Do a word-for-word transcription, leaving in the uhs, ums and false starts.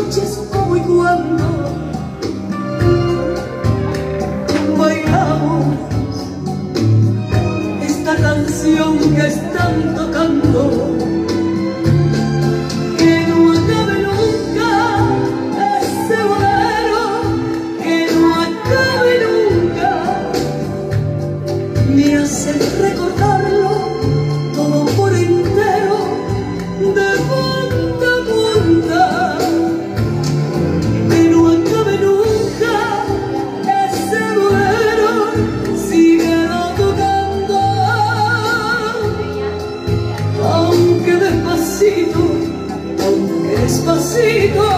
noches como y cuando bailamos esta canción que están tocando. Que no acabe nunca ese bolero, que no acabe nunca. Me hace recordarlo todo por entero, de punta a punta. Que no acabe nunca ese bolero, síguelo tocando. Aunque despacito, aunque despacito.